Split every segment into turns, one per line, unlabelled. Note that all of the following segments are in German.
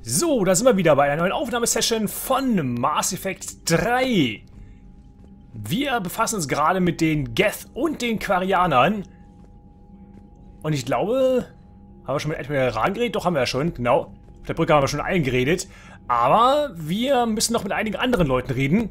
So, da sind wir wieder bei einer neuen Aufnahmesession von Mass Effect 3. Wir befassen uns gerade mit den Geth und den Quarianern. Und ich glaube, haben wir schon mit Admiral Rahn geredet? Doch, haben wir ja schon, genau. Auf der Brücke haben wir schon eingeredet. Aber wir müssen noch mit einigen anderen Leuten reden.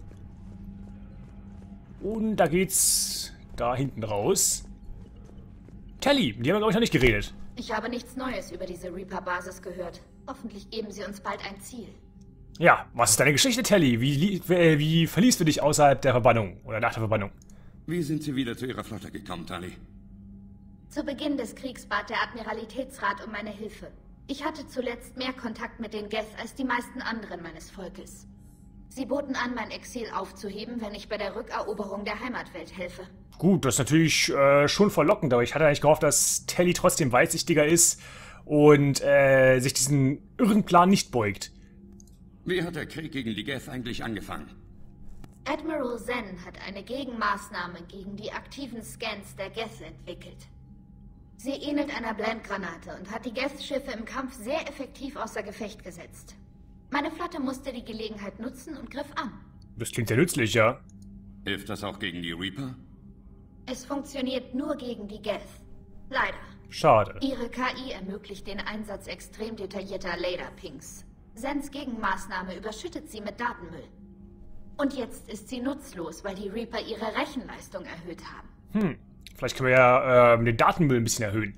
Und da geht's da hinten raus. Tali, mit die haben wir, glaube ich, noch nicht geredet.
Ich habe nichts Neues über diese Reaper-Basis gehört. Hoffentlich geben sie uns bald ein Ziel.
Ja, was ist deine Geschichte, Tali? Wie verliest du dich außerhalb der Verbannung oder nach der Verbannung?
Wie sind Sie wieder zu Ihrer Flotte gekommen, Tali?
Zu Beginn des Kriegs bat der Admiralitätsrat um meine Hilfe. Ich hatte zuletzt mehr Kontakt mit den Geth als die meisten anderen meines Volkes. Sie boten an, mein Exil aufzuheben, wenn ich bei der Rückeroberung der Heimatwelt helfe.
Gut, das ist natürlich schon verlockend, aber ich hatte eigentlich gehofft, dass Tali trotzdem weitsichtiger ist und sich diesen irren Plan nicht beugt.
Wie hat der Krieg gegen die Geth eigentlich angefangen?
Admiral Zen hat eine Gegenmaßnahme gegen die aktiven Scans der Geth entwickelt. Sie ähnelt einer Blendgranate und hat die Geth-Schiffe im Kampf sehr effektiv außer Gefecht gesetzt. Meine Flotte musste die Gelegenheit nutzen und griff an.
Das klingt sehr nützlich, ja.
Hilft das auch gegen die Reaper?
Es funktioniert nur gegen die Geth. Leider.
Schade.
Ihre KI ermöglicht den Einsatz extrem detaillierter Laserpings. Sens Gegenmaßnahme überschüttet sie mit Datenmüll. Und jetzt ist sie nutzlos, weil die Reaper ihre Rechenleistung erhöht haben.
Vielleicht können wir ja den Datenmüll ein bisschen erhöhen.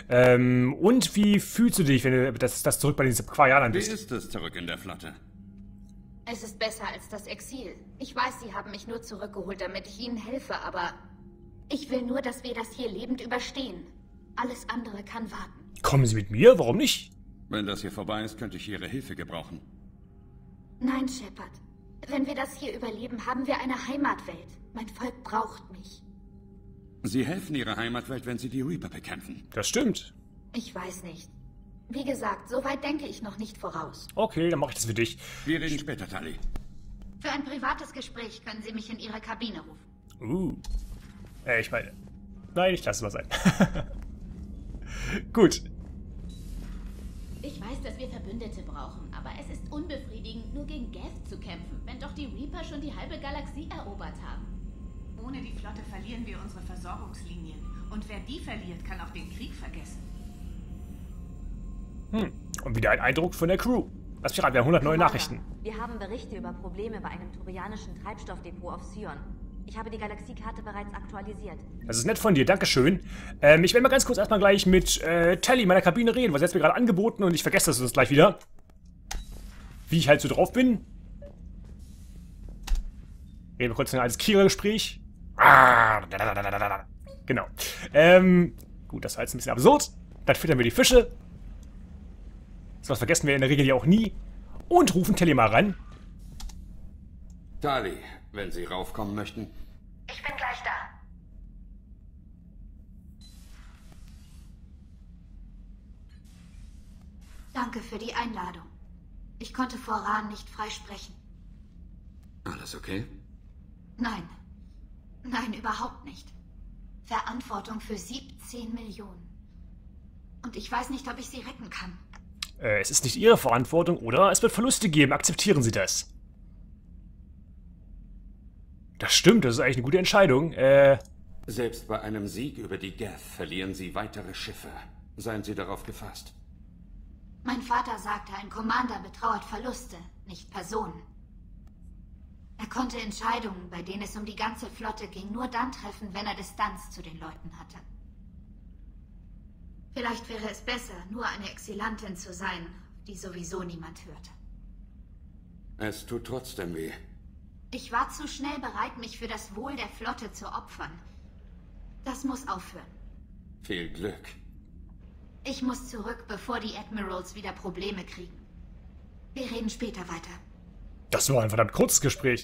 Und wie fühlst du dich, wenn du das zurück bei den Quarianern
Wie
bist?
ist es zurück in der Flotte?
Es ist besser als das Exil. Ich weiß, sie haben mich nur zurückgeholt, damit ich ihnen helfe, aber ich will nur, dass wir das hier lebend überstehen. Alles andere kann warten.
Kommen Sie mit mir? Warum nicht?
Wenn das hier vorbei ist, könnte ich Ihre Hilfe gebrauchen.
Nein, Shepard. Wenn wir das hier überleben, haben wir eine Heimatwelt. Mein Volk braucht mich.
Sie helfen Ihrer Heimatwelt, wenn Sie die Reaper bekämpfen.
Das stimmt.
Ich weiß nicht. Wie gesagt, so weit denke ich noch nicht voraus.
Okay, dann mache ich das für dich.
Wir reden später, Tali.
Für ein privates Gespräch können Sie mich in Ihre Kabine rufen.
Ich meine... Nein, ich lasse es mal sein. Gut.
Ich weiß, dass wir Verbündete brauchen, aber es ist unbefriedigend, nur gegen Geth zu kämpfen, wenn doch die Reaper schon die halbe Galaxie erobert haben.
Ohne die Flotte verlieren wir unsere Versorgungslinien. Und wer die verliert, kann auch den Krieg vergessen.
Und wieder ein Eindruck von der Crew. Lass mich raten, wir haben 100 neue Nachrichten.
Wir haben Berichte über Probleme bei einem turianischen Treibstoffdepot auf Sion. Ich habe die Galaxiekarte bereits aktualisiert.
Das ist nett von dir, dankeschön. Ich werde mal ganz kurz erstmal gleich mit Tali in meiner Kabine reden, weil sie hat mir gerade angeboten und ich vergesse das sonst gleich wieder. Wie ich halt so drauf bin. Reden wir kurz ein altes Kriegergespräch. Genau. Gut, das war jetzt ein bisschen absurd. Dann füttern wir die Fische. So was vergessen wir in der Regel ja auch nie. Und rufen Tali mal ran.
Tali, wenn Sie raufkommen möchten.
Ich bin gleich da. Danke für die Einladung. Ich konnte vor Rahn nicht frei sprechen.
Alles okay?
Nein. Nein, überhaupt nicht. Verantwortung für 17 Millionen. Und ich weiß nicht, ob ich sie retten kann.
Es ist nicht Ihre Verantwortung, oder? Es wird Verluste geben. Akzeptieren Sie das. Das stimmt, das ist eigentlich eine gute Entscheidung.
Selbst bei einem Sieg über die Geth verlieren Sie weitere Schiffe. Seien Sie darauf gefasst.
Mein Vater sagte, ein Commander betrauert Verluste, nicht Personen. Er konnte Entscheidungen, bei denen es um die ganze Flotte ging, nur dann treffen, wenn er Distanz zu den Leuten hatte. Vielleicht wäre es besser, nur eine Exilantin zu sein, die sowieso niemand hört.
Es tut trotzdem weh.
Ich war zu schnell bereit, mich für das Wohl der Flotte zu opfern. Das muss aufhören.
Viel Glück.
Ich muss zurück, bevor die Admirals wieder Probleme kriegen. Wir reden später weiter.
Das war ein verdammt kurzes Gespräch.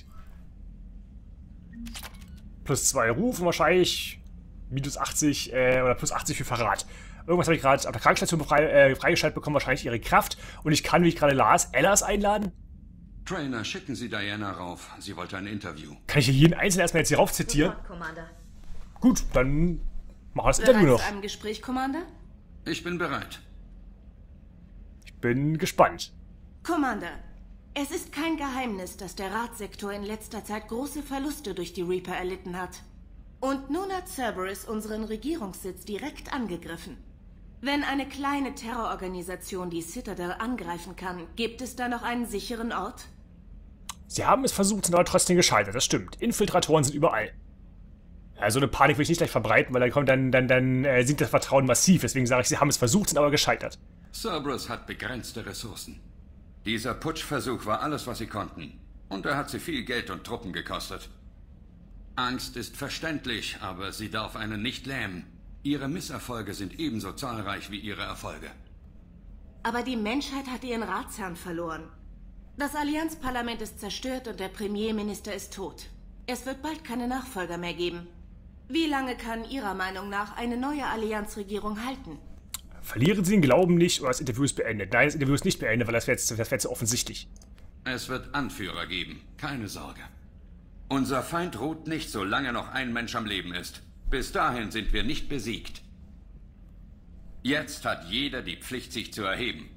+2 Ruf und wahrscheinlich minus 80 oder plus 80 für Verrat. Irgendwas habe ich gerade auf der Krankenstation freigeschaltet bekommen, wahrscheinlich ihre Kraft. Und ich kann, wie ich gerade las, Ellas einladen.
Trainer, schicken Sie Diana rauf. Sie wollte ein Interview.
Kann ich hier jeden Einzelnen erstmal jetzt hier rauf zitieren?
Sofort, Commander.
Gut, dann machen wir das Interview noch.
Zu einem Gespräch, Commander?
Ich bin bereit.
Ich bin gespannt.
Commander, es ist kein Geheimnis, dass der Ratssektor in letzter Zeit große Verluste durch die Reaper erlitten hat. Und nun hat Cerberus unseren Regierungssitz direkt angegriffen. Wenn eine kleine Terrororganisation die Citadel angreifen kann, gibt es da noch einen sicheren Ort?
Sie haben es versucht, sind aber trotzdem gescheitert, das stimmt. Infiltratoren sind überall. Ja, so eine Panik will ich nicht gleich verbreiten, weil dann sinkt das Vertrauen massiv. Deswegen sage ich, sie haben es versucht, sind aber gescheitert.
Cerberus hat begrenzte Ressourcen. Dieser Putschversuch war alles, was sie konnten. Und er hat sie viel Geld und Truppen gekostet. Angst ist verständlich, aber sie darf einen nicht lähmen. Ihre Misserfolge sind ebenso zahlreich wie ihre Erfolge.
Aber die Menschheit hat ihren Ratsherrn verloren. Das Allianzparlament ist zerstört und der Premierminister ist tot. Es wird bald keine Nachfolger mehr geben. Wie lange kann Ihrer Meinung nach eine neue Allianzregierung halten?
Verlieren Sie den Glauben nicht oder das Interview ist beendet. Nein, das Interview ist nicht beendet, weil das wäre jetzt zu offensichtlich.
Es wird Anführer geben, keine Sorge. Unser Feind ruht nicht, solange noch ein Mensch am Leben ist. Bis dahin sind wir nicht besiegt. Jetzt hat jeder die Pflicht, sich zu erheben.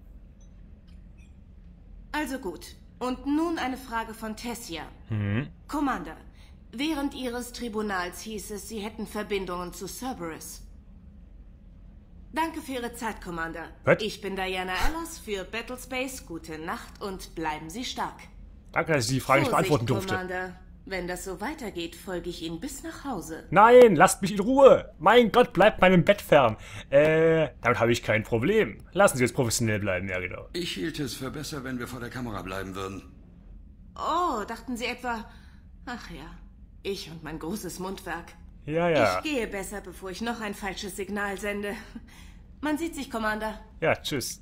Also gut. Und nun eine Frage von Tessia. Commander, während Ihres Tribunals hieß es, Sie hätten Verbindungen zu Cerberus. Danke für Ihre Zeit, Commander.
Was?
Ich bin Diana Ellis für Battlespace. Gute Nacht und bleiben Sie stark.
Danke, dass ich die Frage nicht beantworten durfte.
Commander. Wenn das so weitergeht, folge ich Ihnen bis nach Hause.
Nein, lasst mich in Ruhe. Mein Gott, bleibt meinem Bett fern. Damit habe ich kein Problem. Lassen Sie jetzt professionell bleiben, ja genau.
Ich hielt es für besser, wenn wir vor der Kamera bleiben würden.
Oh, dachten Sie etwa... Ach ja, ich und mein großes Mundwerk.
Ja.
Ich gehe besser, bevor ich noch ein falsches Signal sende. Man sieht sich, Commander.
Ja, tschüss.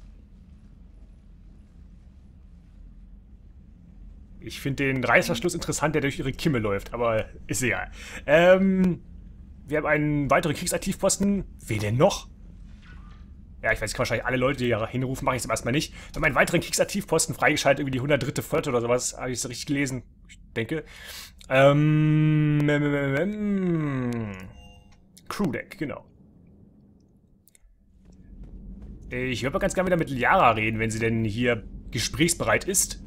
Ich finde den Reißverschluss interessant, der durch ihre Kimme läuft, aber ist egal. Wir haben einen weiteren Kriegsaktivposten. Wen denn noch? Ja, ich weiß, ich kann wahrscheinlich alle Leute, die hier hinrufen, mache ich jetzt erstmal nicht. Wir haben einen weiteren Kriegsaktivposten freigeschaltet, irgendwie die 103. Flotte oder sowas. Habe ich es richtig gelesen? Ich denke. Crewdeck, genau. Ich würde mal ganz gerne wieder mit Liara reden, wenn sie denn hier gesprächsbereit ist.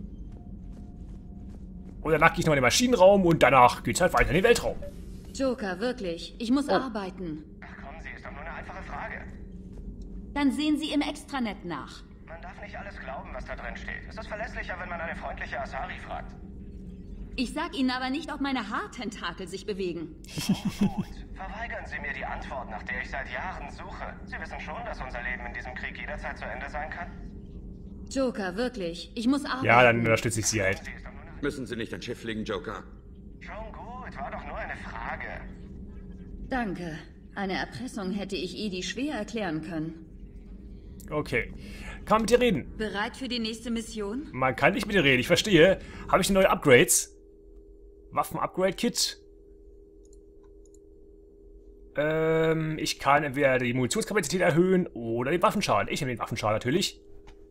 Und danach gehe ich noch in den Maschinenraum und danach geht's halt weiter in den Weltraum.
Joker, wirklich. Ich muss arbeiten.
Ach kommen Sie, ist doch nur eine einfache Frage.
Dann sehen Sie im Extranet nach.
Man darf nicht alles glauben, was da drin steht. Es ist verlässlicher, wenn man eine freundliche Asari fragt.
Ich sag Ihnen aber nicht, ob meine Haartentakel sich bewegen.
Gut. Verweigern Sie mir die Antwort, nach der ich seit Jahren suche. Sie wissen schon, dass unser Leben in diesem Krieg jederzeit zu Ende sein kann?
Joker, wirklich. Ich muss arbeiten.
Ja, dann unterstütze ich sie halt.
Sie ist doch nur eine...
Müssen Sie nicht ein Schiff fliegen, Joker?
Schon gut, war doch nur eine Frage.
Danke. Eine Erpressung hätte ich Edie schwer erklären können.
Okay. Kann man mit dir reden?
Bereit für die nächste Mission?
Man kann nicht mit dir reden, ich verstehe. Habe ich neue Upgrades? Waffen-Upgrade-Kit? Ich kann entweder die Munitionskapazität erhöhen oder den Waffenschaden. Ich nehme den Waffenschaden natürlich.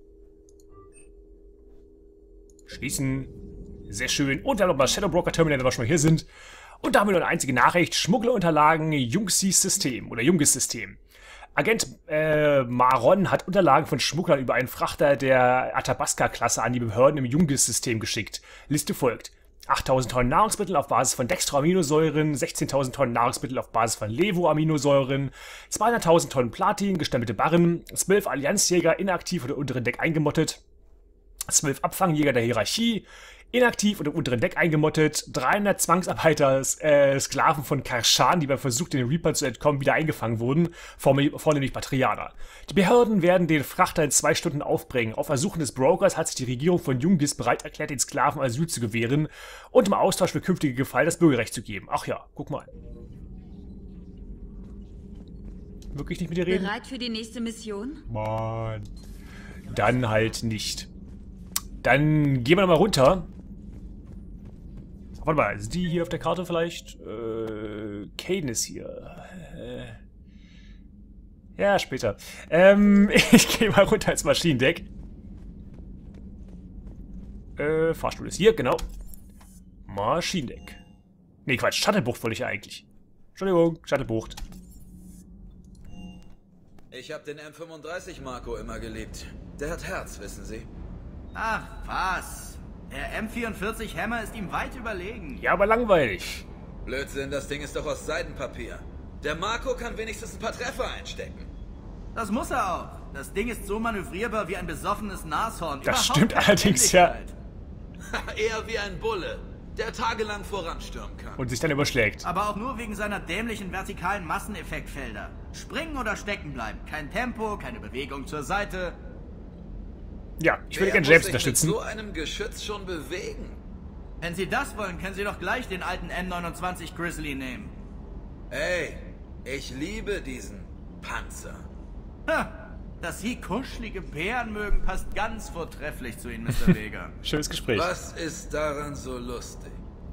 Schließen. Sehr schön. Und wir haben noch mal Shadow Broker Terminal, wenn wir schon mal hier sind. Und da haben wir noch eine einzige Nachricht. Schmugglerunterlagen Jungsis System oder Jungis System. Agent Maron hat Unterlagen von Schmugglern über einen Frachter der Athabasca-Klasse an die Behörden im Jungis-System geschickt. Liste folgt. 8.000 Tonnen Nahrungsmittel auf Basis von Dextroaminosäuren, 16.000 Tonnen Nahrungsmittel auf Basis von Levoaminosäuren, 200.000 Tonnen Platin, gestempelte Barren, 12 Allianzjäger inaktiv oder unteren Deck eingemottet, 12 Abfangjäger der Hierarchie, inaktiv und im unteren Deck eingemottet, 300 Zwangsarbeiter, Sklaven von Karshan, die beim Versuch, den Reaper zu entkommen, wieder eingefangen wurden, vornehmlich Batrianer. Die Behörden werden den Frachter in 2 Stunden aufbringen. Auf Ersuchen des Brokers hat sich die Regierung von Jungis bereit erklärt, den Sklaven Asyl zu gewähren und im Austausch für künftige Gefallen das Bürgerrecht zu geben. Ach ja, guck mal. Wirklich nicht mit dir reden?
Bereit für die nächste Mission?
Mann. Dann halt nicht. Dann gehen wir nochmal runter. Warte mal, ist die hier auf der Karte vielleicht? Kane ist hier. Ja, später. Ich gehe mal runter ins Maschinendeck. Fahrstuhl ist hier, genau. Maschinendeck. Nee, Quatsch, Shuttlebocht wollte ich ja eigentlich. Entschuldigung, Shuttlebocht.
Ich habe den M35 Marco immer geliebt. Der hat Herz, wissen Sie. Ach was. Der M44 Hammer ist ihm weit überlegen.
Ja, aber langweilig.
Blödsinn, das Ding ist doch aus Seidenpapier. Der Marco kann wenigstens ein paar Treffer einstecken.
Das muss er auch. Das Ding ist so manövrierbar wie ein besoffenes Nashorn.
Das
Überhaupt
stimmt
keine
allerdings, ja.
Ähnlichkeit.
Eher wie ein Bulle, der tagelang voranstürmen kann.
Und sich dann überschlägt.
Aber auch nur wegen seiner dämlichen vertikalen Masseneffektfelder. Springen oder stecken bleiben. Kein Tempo, keine Bewegung zur Seite.
Ja, ich würde
Wer
gerne
muss
James
sich
unterstützen.
mit so einem Geschütz schon bewegen?
Wenn Sie das wollen, können Sie doch gleich den alten N29 Grizzly nehmen.
Ey, ich liebe diesen Panzer.
Ha, dass Sie kuschelige Bären mögen, passt ganz vortrefflich zu Ihnen, Mr. Vega.
Schönes Gespräch.
Was ist daran so lustig?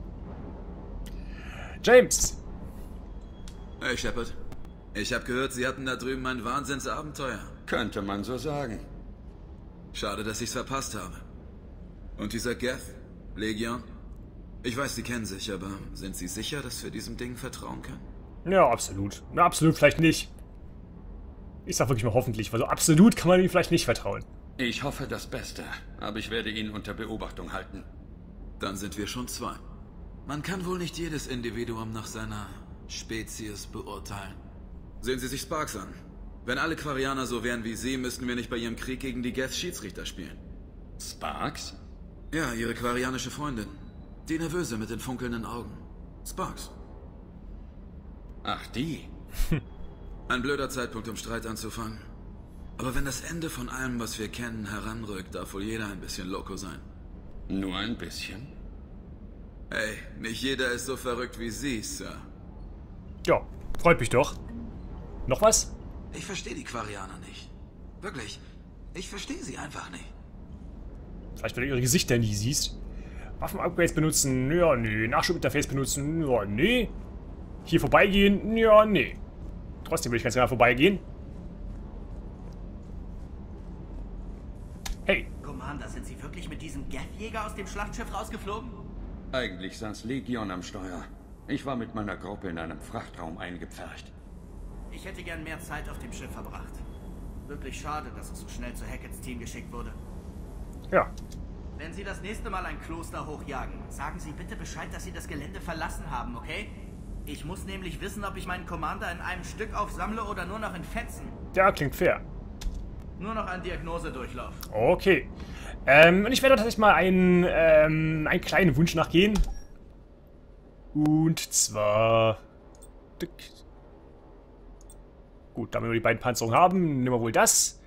James!
Hey Shepard, ich habe gehört, Sie hatten da drüben ein Wahnsinnsabenteuer.
Könnte man so sagen.
Schade, dass ich's verpasst habe. Und dieser Geth, Legion? Ich weiß, Sie kennen sich, aber sind Sie sicher, dass wir diesem Ding vertrauen können?
Ja, absolut. Na, absolut vielleicht nicht. Ich sag wirklich mal hoffentlich, weil so absolut kann man ihm vielleicht nicht vertrauen.
Ich hoffe das Beste, aber ich werde ihn unter Beobachtung halten.
Dann sind wir schon zwei. Man kann wohl nicht jedes Individuum nach seiner Spezies beurteilen. Sehen Sie sich Sparks an. Wenn alle Quarianer so wären wie Sie, müssten wir nicht bei Ihrem Krieg gegen die Geth Schiedsrichter spielen.
Sparks?
Ja, Ihre quarianische Freundin. Die Nervöse mit den funkelnden Augen. Sparks.
Ach, die.
Ein blöder Zeitpunkt, um Streit anzufangen. Aber wenn das Ende von allem, was wir kennen, heranrückt, darf wohl jeder ein bisschen loco sein.
Nur ein bisschen?
Hey, nicht jeder ist so verrückt wie Sie, Sir.
Ja, freut mich doch. Noch was?
Ich verstehe die Quarianer nicht. Wirklich. Ich verstehe sie einfach nicht.
Vielleicht, weil du ihre Gesichter nie siehst. Waffen-Upgrades benutzen? Ja, nee. Nachschubinterface benutzen? Ja, nee. Hier vorbeigehen? Ja, nee. Trotzdem will ich ganz gerne vorbeigehen. Hey.
Commander, sind Sie wirklich mit diesem Geth-Jäger aus dem Schlachtschiff rausgeflogen?
Eigentlich saß Legion am Steuer. Ich war mit meiner Gruppe in einem Frachtraum eingepfercht.
Ich hätte gern mehr Zeit auf dem Schiff verbracht. Wirklich schade, dass es so schnell zu Hacketts Team geschickt wurde.
Ja.
Wenn Sie das nächste Mal ein Kloster hochjagen, sagen Sie bitte Bescheid, dass Sie das Gelände verlassen haben, okay? Ich muss nämlich wissen, ob ich meinen Commander in einem Stück aufsammle oder nur noch in Fetzen.
Ja, klingt fair.
Nur noch ein Diagnosedurchlauf.
Okay. Und ich werde tatsächlich mal einen kleinen Wunsch nachgehen. Und zwar... Gut, da wir nur die beiden Panzerungen haben, nehmen wir wohl das.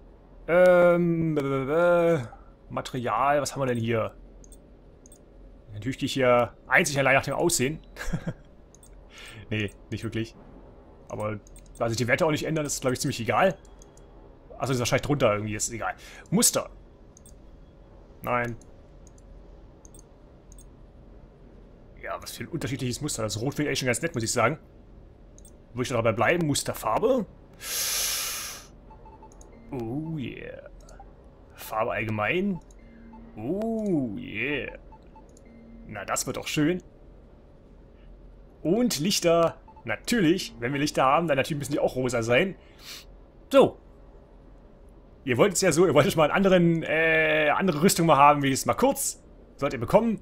Material, was haben wir denn hier? Natürlich gehe ich hier einzig allein nach dem Aussehen. Nee, nicht wirklich. Aber da sich die Werte auch nicht ändern, ist glaube ich ziemlich egal. Also ist wahrscheinlich drunter irgendwie, ist egal. Muster. Nein. Ja, was für ein unterschiedliches Muster. Das Rot finde ich eigentlich schon ganz nett, muss ich sagen. Würde ich dabei bleiben? Musterfarbe. Oh yeah. Farbe allgemein. Oh yeah. Na, das wird doch schön. Und Lichter. Natürlich, wenn wir Lichter haben, dann natürlich müssen die auch rosa sein. So. Ihr wollt es ja so, ihr wolltet mal einen andere Rüstung mal haben, wie es mal kurz. Sollt ihr bekommen.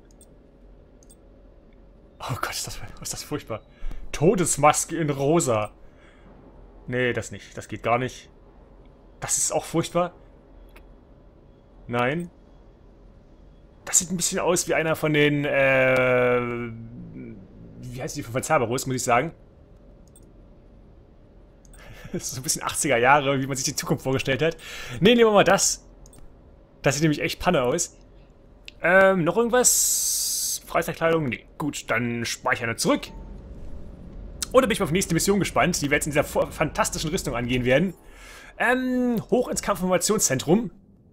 Oh Gott, ist das furchtbar. Todesmaske in rosa. Nee, das nicht. Das geht gar nicht. Das ist auch furchtbar. Nein. Das sieht ein bisschen aus wie einer von den, wie heißt die von Cerberus, muss ich sagen. Das ist so ein bisschen 80er Jahre, wie man sich die Zukunft vorgestellt hat. Nee, nehmen wir mal das. Das sieht nämlich echt Panne aus. Noch irgendwas? Freizeitkleidung? Nee. Gut, dann speichern wir zurück. Oder bin ich mal auf die nächste Mission gespannt, die wir jetzt in dieser fantastischen Rüstung angehen werden. Hoch ins Kampfinformationszentrum.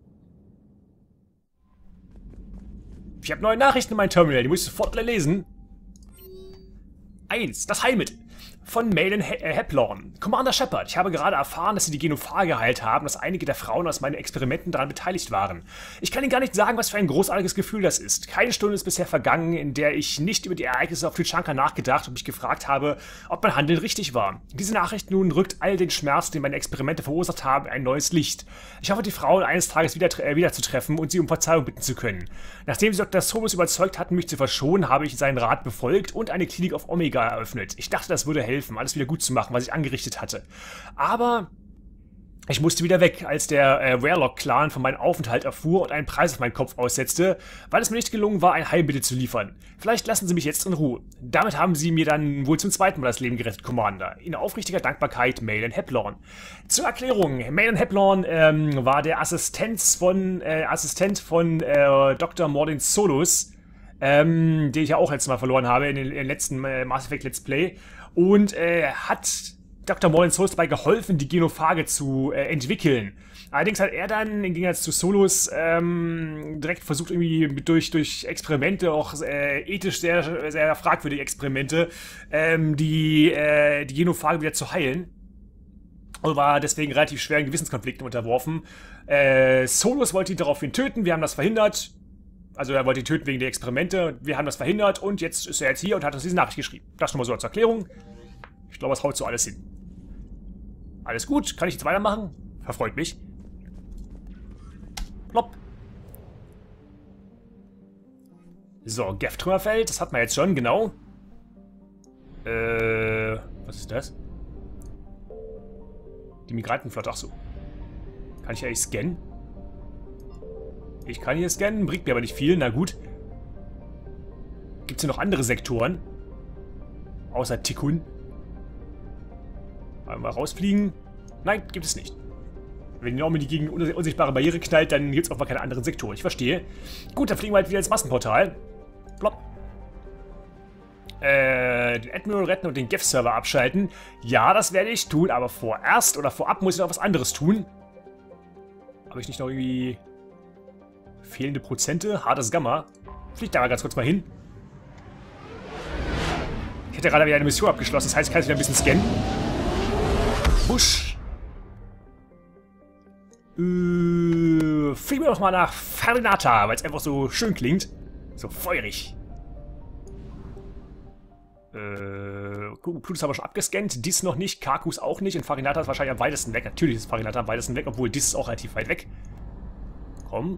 Ich habe neue Nachrichten in meinem Terminal, die muss ich sofort alle lesen. 1. Das Heilmittel. von Malin Heplorn. Commander Shepard, ich habe gerade erfahren, dass Sie die Genophage geheilt haben, dass einige der Frauen aus meinen Experimenten daran beteiligt waren. Ich kann Ihnen gar nicht sagen, was für ein großartiges Gefühl das ist. Keine Stunde ist bisher vergangen, in der ich nicht über die Ereignisse auf Tuchanka nachgedacht und mich gefragt habe, ob mein Handeln richtig war. Diese Nachricht nun rückt all den Schmerz, den meine Experimente verursacht haben, ein neues Licht. Ich hoffe, die Frauen eines Tages wieder zu treffen und sie um Verzeihung bitten zu können. Nachdem sie Dr. Solos überzeugt hatten, mich zu verschonen, habe ich seinen Rat befolgt und eine Klinik auf Omega eröffnet. Ich dachte, das würde helfen, alles wieder gut zu machen, was ich angerichtet hatte. Aber ich musste wieder weg, als der Warlock-Clan von meinem Aufenthalt erfuhr und einen Preis auf meinen Kopf aussetzte, weil es mir nicht gelungen war, ein Heilmittel zu liefern. Vielleicht lassen Sie mich jetzt in Ruhe. Damit haben Sie mir dann wohl zum zweiten Mal das Leben gerettet, Commander. In aufrichtiger Dankbarkeit, Malin Heplorn. Zur Erklärung, Malin Heplorn war der Assistent von Dr. Mordin Solus, den ich ja auch letztes Mal verloren habe in den letzten Mass Effect Let's Play. Und hat Dr. Mordin Solus dabei geholfen, die Genophage zu entwickeln. Allerdings hat er dann, im Gegensatz zu Solus, direkt versucht, irgendwie durch Experimente, auch ethisch sehr, sehr fragwürdige Experimente, die Genophage wieder zu heilen. Und war deswegen relativ schweren Gewissenskonflikten unterworfen. Solus wollte ihn daraufhin töten, wir haben das verhindert. Also er wollte ihn töten wegen der Experimente, wir haben das verhindert und jetzt ist er jetzt hier und hat uns diese Nachricht geschrieben. Das nur mal so als Erklärung. Ich glaube, das haut so alles hin. Alles gut, kann ich jetzt weitermachen? Verfreut mich. Plopp. So, Geth-Trümmerfeld, das hat man jetzt schon, genau. Was ist das? Die Migrantenflotte, ach so. Kann ich eigentlich scannen? Ich kann hier scannen, bringt mir aber nicht viel, na gut. Gibt es hier noch andere Sektoren? Außer Tikkun. Einmal rausfliegen. Nein, gibt es nicht. Wenn ihr auch mit gegen unsichtbare Barriere knallt, dann gibt es auch mal keine anderen Sektoren. Ich verstehe. Gut, dann fliegen wir halt wieder ins Massenportal. Plopp. Den Admiral retten und den Geth-Server abschalten. Ja, das werde ich tun, aber vorab muss ich noch was anderes tun. Habe ich nicht noch irgendwie fehlende Prozente? Hartes Gamma. Fliegt da mal ganz kurz mal hin. Ich hätte gerade wieder eine Mission abgeschlossen, das heißt, ich kann jetzt wieder ein bisschen scannen. Busch. Fliegen wir doch mal nach Farinata, weil es einfach so schön klingt. So feurig. Plutus haben wir schon abgescannt, Dis noch nicht, Karkus auch nicht und Farinata ist wahrscheinlich am weitesten weg. Natürlich ist Farinata am weitesten weg, obwohl Dis ist auch relativ weit weg. Komm.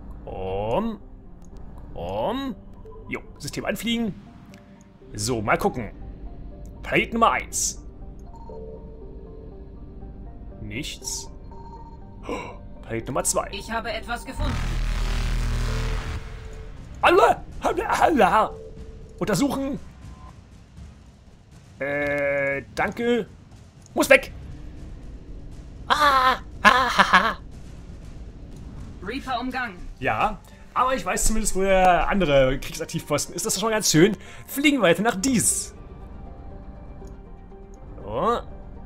Jo, System anfliegen. So, mal gucken. Planet Nummer 1. Nichts. Planet Nummer 2.
Ich habe etwas gefunden.
Allah! Untersuchen. Danke. Muss weg.
Reaper umgangen.
Ja, aber ich weiß zumindest, wo der andere Kriegsaktivposten ist. Das ist schon ganz schön. Fliegen weiter nach Dis. So.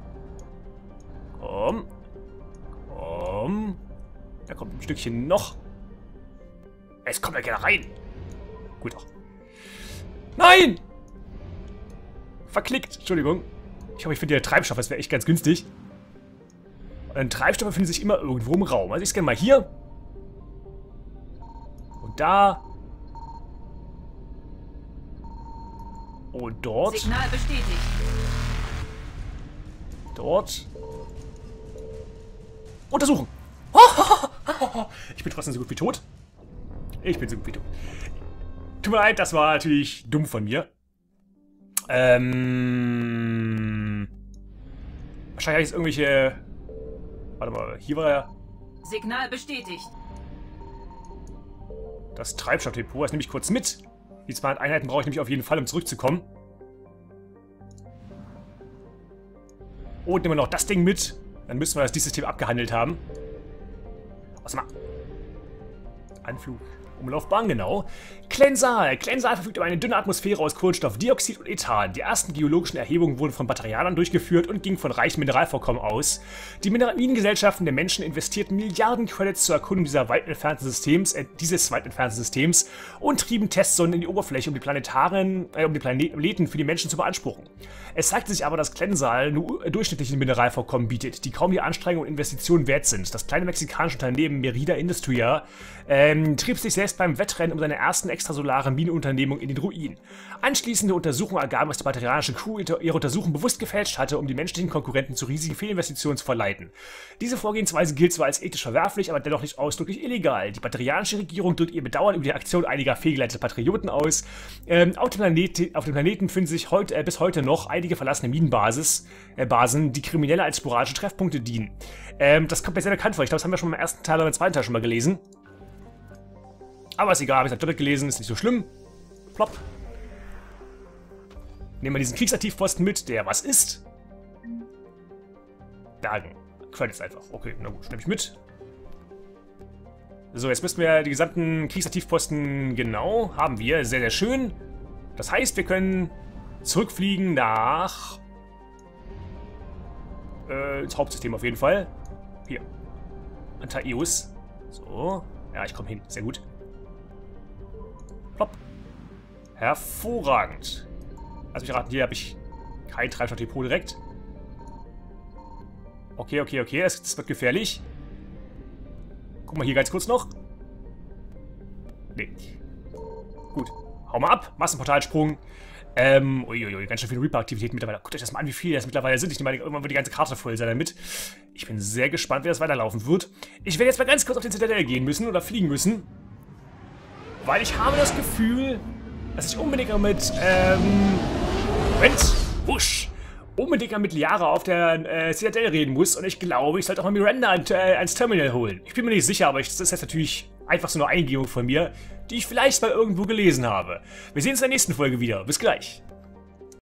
Komm. Da kommt ein Stückchen noch. Es kommt ja gerne rein. Gut auch. Nein! Verklickt. Entschuldigung. Ich hoffe, ich finde hier Treibstoff. Das wäre echt ganz günstig. Und Treibstoffe befinden sich immer irgendwo im Raum. Also ich scanne mal hier. Und da. Und dort.
Signal bestätigt.
Dort. Untersuchen. Ich bin trotzdem so gut wie tot. Ich bin so gut wie tot. Tut mir leid, das war natürlich dumm von mir. Wahrscheinlich habe ich jetzt irgendwelche... Warte mal, hier war ja...
Signal bestätigt.
Das Treibstoffdepot, das nehme ich kurz mit. Die 200 Einheiten brauche ich nämlich auf jeden Fall, um zurückzukommen. Und nehmen wir noch das Ding mit. Dann müssen wir das System abgehandelt haben. Was mal? Anflug. Umlaufbahn, genau. Klensal. Klensal verfügt über eine dünne Atmosphäre aus Kohlenstoffdioxid und Ethan. Die ersten geologischen Erhebungen wurden von Batarianern durchgeführt und gingen von reichen Mineralvorkommen aus. Die Minengesellschaften der Menschen investierten Milliarden Credits zur Erkundung dieses weit entfernten Systems und trieben Testsonden in die Oberfläche, um die Planeten für die Menschen zu beanspruchen. Es zeigte sich aber, dass Klensal nur durchschnittliche Mineralvorkommen bietet, die kaum die Anstrengungen und Investitionen wert sind. Das kleine mexikanische Unternehmen Merida Industria trieb sich selbst beim Wettrennen um seine ersten extrasolare Minenunternehmung in den Ruin. Anschließende Untersuchungen ergaben, dass die batarianische Crew ihre Untersuchungen bewusst gefälscht hatte, um die menschlichen Konkurrenten zu riesigen Fehlinvestitionen zu verleiten. Diese Vorgehensweise gilt zwar als ethisch verwerflich, aber dennoch nicht ausdrücklich illegal. Die batarianische Regierung drückt ihr Bedauern über die Aktion einiger fehlgeleitete Patrioten aus. Auf dem Planeten finden sich bis heute noch einige verlassene Minenbasen, die Kriminelle als sporadische Treffpunkte dienen. Das kommt mir sehr bekannt vor. Ich glaube, das haben wir schon im ersten Teil oder im zweiten Teil schon mal gelesen. Aber ist egal, habe ich es doppelt gelesen, ist nicht so schlimm. Plopp. Nehmen wir diesen Kriegsaktivposten mit, der was ist. Bergen. Credits einfach. Okay, na gut, nehme ich mit. So, jetzt müssten wir die gesamten Kriegsaktivposten genau haben wir. Sehr, sehr schön. Das heißt, wir können zurückfliegen nach ins Hauptsystem auf jeden Fall. Hier. Antaios. So. Ja, ich komme hin. Sehr gut. Plopp. Hervorragend. Also ich raten, hier habe ich kein Treibstoffdepot direkt. Okay, okay, okay. Das wird gefährlich. Guck mal hier ganz kurz noch. Nee. Gut. Hau mal ab. Massenportalsprung. Uiuiui, ganz schön viele Reaper-Aktivitäten mittlerweile. Guckt euch das mal an, wie viele das mittlerweile sind. Ich nehme mal, irgendwann wird die ganze Karte voll sein damit. Ich bin sehr gespannt, wie das weiterlaufen wird. Ich werde jetzt mal ganz kurz auf den Zitadelle gehen müssen oder fliegen müssen. Weil ich habe das Gefühl, dass ich unbedingt mit, unbedingt mit Liara auf der Zitadelle reden muss. Und ich glaube, ich sollte auch mal Miranda ans Terminal holen. Ich bin mir nicht sicher, aber das ist jetzt natürlich einfach so eine Eingebung von mir, die ich vielleicht mal irgendwo gelesen habe. Wir sehen uns in der nächsten Folge wieder. Bis gleich.